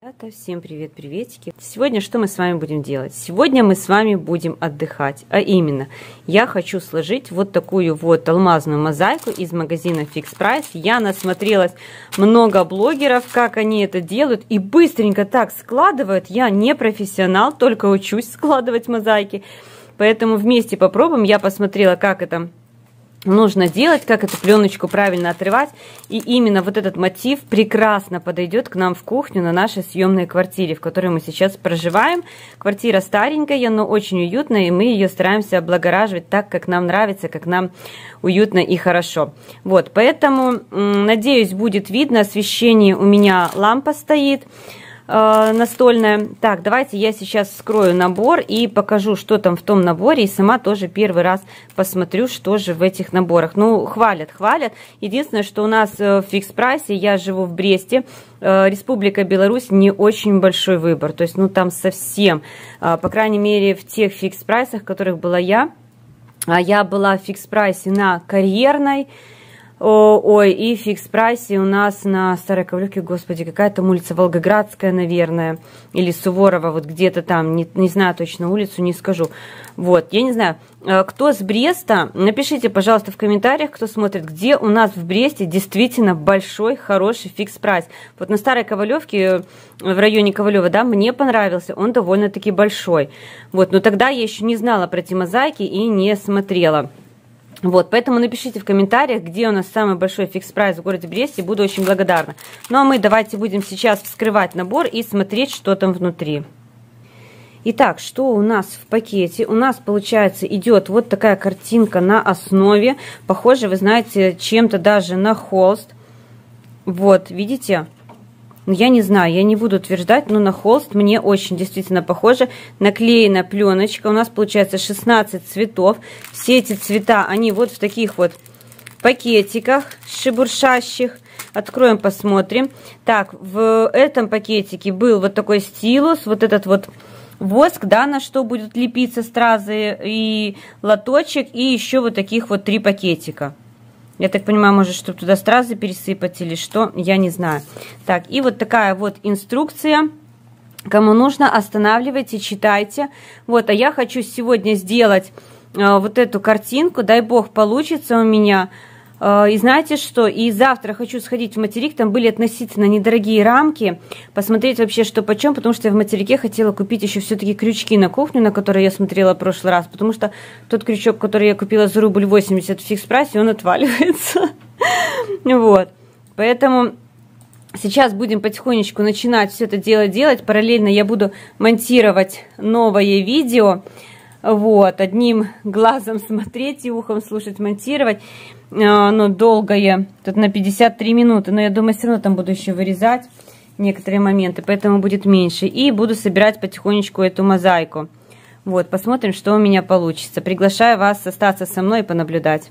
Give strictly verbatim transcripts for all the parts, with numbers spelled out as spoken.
Ребята, всем привет, приветики. Сегодня что мы с вами будем делать? Сегодня мы с вами будем отдыхать, а именно я хочу сложить вот такую вот алмазную мозаику из магазина Fix Price. Я насмотрелась много блогеров, как они это делают, и быстренько так складывают. Я не профессионал, только учусь складывать мозаики, поэтому вместе попробуем. Я посмотрела, как это нужно делать, как эту пленочку правильно отрывать, и именно вот этот мотив прекрасно подойдет к нам в кухню на нашей съемной квартире, в которой мы сейчас проживаем. Квартира старенькая, но очень уютная, и мы ее стараемся облагораживать так, как нам нравится, как нам уютно и хорошо. Вот, поэтому, надеюсь, будет видно, освещение у меня лампа стоит настольная. Так, давайте я сейчас вскрою набор и покажу, что там в том наборе, и сама тоже первый раз посмотрю, что же в этих наборах. Ну, хвалят, хвалят. Единственное, что у нас в Fix Price, я живу в Бресте, Республика Беларусь, не очень большой выбор, то есть, ну, там совсем, по крайней мере, в тех Fix Price, в которых была я, а я была в Fix Price на Карьерной, ой, и в Fix Price у нас на Старой Ковлевке, господи, какая там улица, Волгоградская, наверное, или Суворова, вот где-то там, не, не знаю точно улицу, не скажу. Вот, я не знаю, кто с Бреста, напишите, пожалуйста, в комментариях, кто смотрит, где у нас в Бресте действительно большой, хороший Fix Price. Вот на Старой Ковалевке, в районе Ковалева, да, мне понравился, он довольно-таки большой. Вот, но тогда я еще не знала про эти мозаики и не смотрела. Вот, поэтому напишите в комментариях, где у нас самый большой Fix Price в городе Бресте, буду очень благодарна. Ну а мы давайте будем сейчас вскрывать набор и смотреть, что там внутри. Итак, что у нас в пакете? У нас, получается, идет вот такая картинка на основе, похоже, вы знаете, чем-то даже на холст. Вот, видите? Я не знаю, я не буду утверждать, но на холст мне очень действительно похоже. Наклеена пленочка. У нас получается шестнадцать цветов. Все эти цвета, они вот в таких вот пакетиках шебуршащих. Откроем, посмотрим. Так, в этом пакетике был вот такой стилус, вот этот вот воск, да, на что будут лепиться стразы, и лоточек, и еще вот таких вот три пакетика. Я так понимаю, может, чтобы туда стразы пересыпать или что, я не знаю. Так, и вот такая вот инструкция. Кому нужно, останавливайте, читайте. Вот, а я хочу сегодня сделать э, вот эту картинку. Дай бог, получится у меня. Э, и знаете что? И завтра хочу сходить в материк. Там были относительно недорогие рамки. Посмотреть вообще, что почем. Потому что я в материке хотела купить еще все-таки крючки на кухню, на которые я смотрела в прошлый раз. Потому что тот крючок, который я купила за рубль восемьдесят в Fix Price, он отваливается. Вот. Поэтому сейчас будем потихонечку начинать все это дело делать. Параллельно я буду монтировать новое видео. Вот. Одним глазом смотреть и ухом слушать, монтировать. Оно долгое. Тут на пятьдесят три минуты. Но я думаю, все равно там буду еще вырезать некоторые моменты. Поэтому будет меньше. И буду собирать потихонечку эту мозаику. Вот. Посмотрим, что у меня получится. Приглашаю вас остаться со мной и понаблюдать.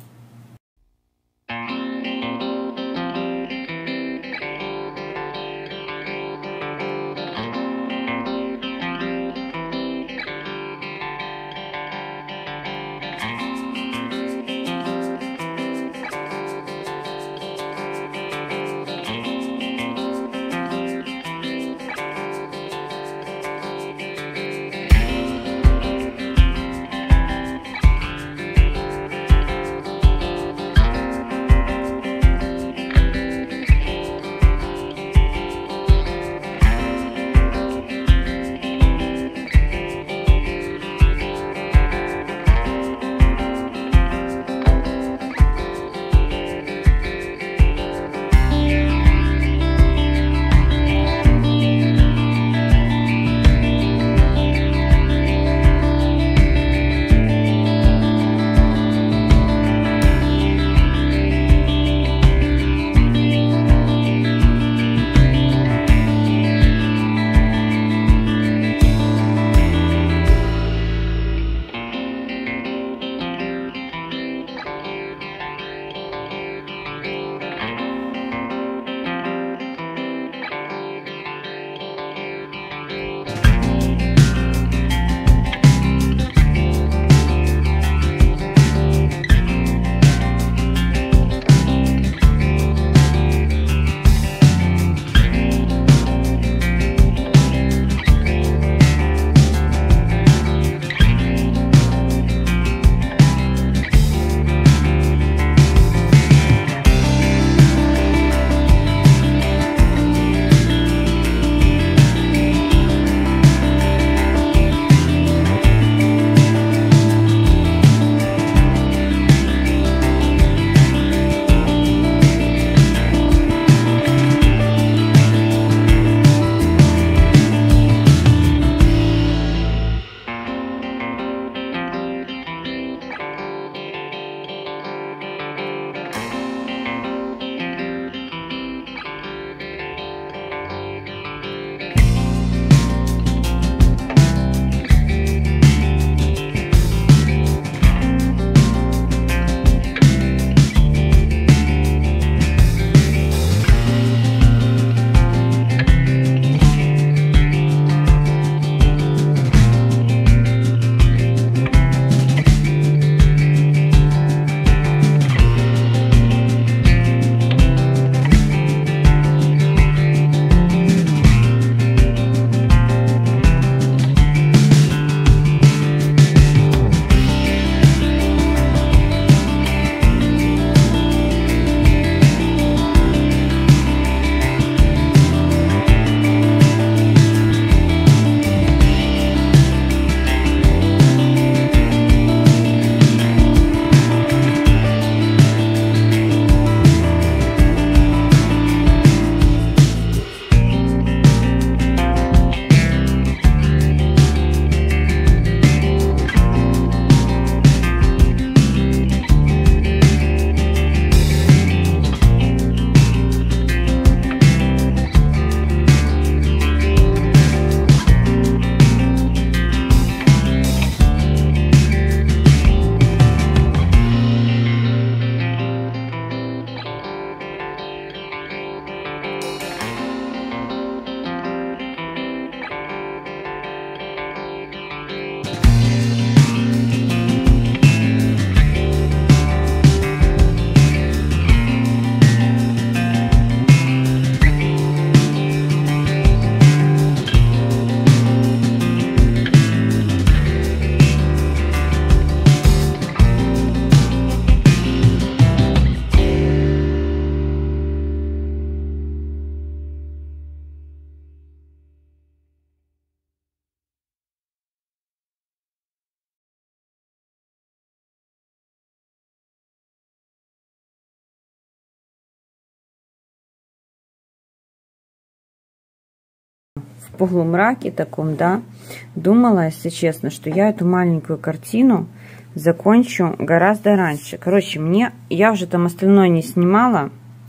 в полумраке таком, да, думала, если честно, что я эту маленькую картину закончу гораздо раньше. Короче, мне, я уже там остальное не снимала,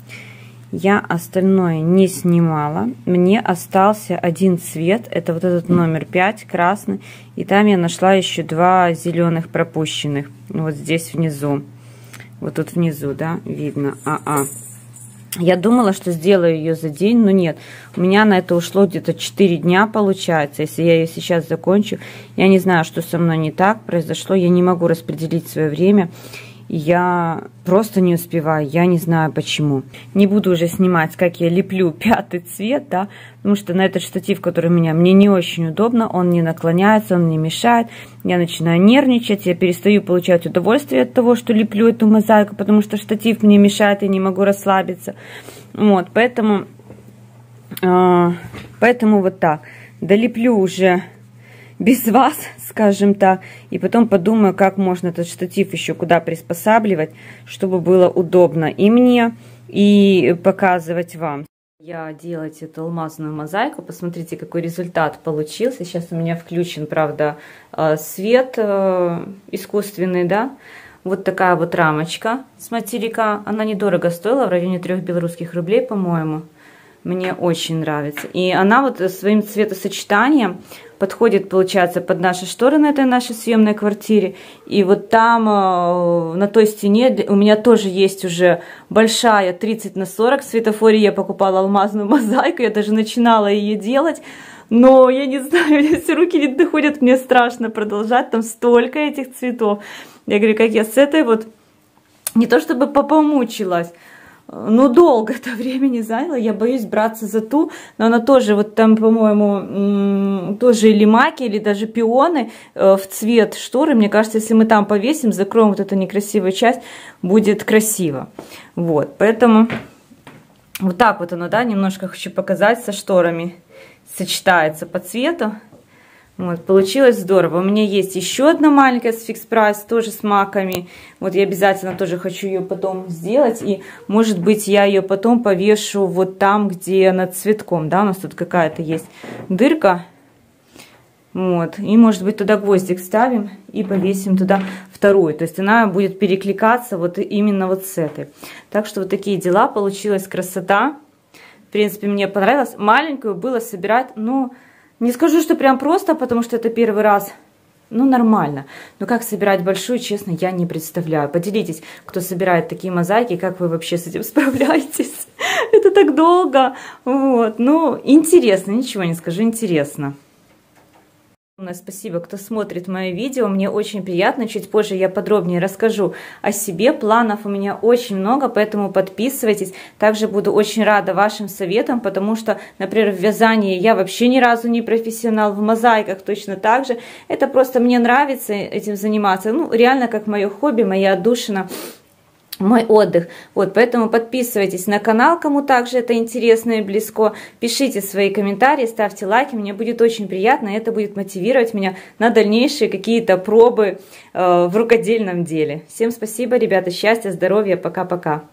я остальное не снимала, мне остался один цвет, это вот этот номер пять, красный, и там я нашла еще два зеленых пропущенных, вот здесь внизу, вот тут внизу, да, видно, а-а. Я думала, что сделаю ее за день, но нет. У меня на это ушло где-то четыре дня, получается. Если я ее сейчас закончу, я не знаю, что со мной не так произошло. Я не могу распределить свое время. Я просто не успеваю, я не знаю почему. Не буду уже снимать, как я леплю пятый цвет, да, потому что на этот штатив, который у меня, мне не очень удобно, он не наклоняется, он не мешает. Я начинаю нервничать, я перестаю получать удовольствие от того, что леплю эту мозаику, потому что штатив мне мешает, я не могу расслабиться. Вот, поэтому, э, поэтому вот так. Долеплю уже без вас, скажем так, и потом подумаю, как можно этот штатив еще куда приспосабливать, чтобы было удобно и мне, и показывать вам. Я делать эту алмазную мозаику, посмотрите, какой результат получился. Сейчас у меня включен, правда, свет искусственный, да. Вот такая вот рамочка с материка, она недорого стоила, в районе трех белорусских рублей, по-моему. Мне очень нравится. И она вот своим цветосочетанием подходит, получается, под наши шторы на этой нашей съемной квартире. И вот там, на той стене, у меня тоже есть уже большая тридцать на сорок. В светофоре я покупала алмазную мозаику, я даже начинала ее делать. Но я не знаю, все руки не доходят, мне страшно продолжать, там столько этих цветов. Я говорю, как я с этой вот, не то чтобы помучилась, ну, долго это времени заняло, я боюсь браться за ту, но она тоже, вот там, по-моему, тоже или маки, или даже пионы в цвет шторы, мне кажется, если мы там повесим, закроем вот эту некрасивую часть, будет красиво. Вот, поэтому вот так вот оно, да, немножко хочу показать со шторами, сочетается по цвету. Вот, получилось здорово. У меня есть еще одна маленькая с Fix Price, тоже с маками. Вот я обязательно тоже хочу ее потом сделать. И, может быть, я ее потом повешу вот там, где над цветком. Да, у нас тут какая-то есть дырка. Вот. И, может быть, туда гвоздик ставим и повесим туда вторую. То есть она будет перекликаться вот именно вот с этой. Так что вот такие дела. Получилась красота. В принципе, мне понравилось. Маленькую было собирать, но... Не скажу, что прям просто, потому что это первый раз, ну, нормально. Но как собирать большую, честно, я не представляю. Поделитесь, кто собирает такие мозаики, как вы вообще с этим справляетесь. Это так долго. Вот, ну, интересно, ничего не скажу, интересно. Спасибо, кто смотрит мои видео, мне очень приятно, чуть позже я подробнее расскажу о себе, планов у меня очень много, поэтому подписывайтесь, также буду очень рада вашим советам, потому что, например, в вязании я вообще ни разу не профессионал, в мозаиках точно так же, это просто мне нравится этим заниматься, ну, реально как мое хобби, моя отдушина, мой отдых. Вот, поэтому подписывайтесь на канал, кому также это интересно и близко. Пишите свои комментарии, ставьте лайки, мне будет очень приятно, и это будет мотивировать меня на дальнейшие какие-то пробы э, в рукодельном деле. Всем спасибо, ребята, счастья, здоровья, пока-пока.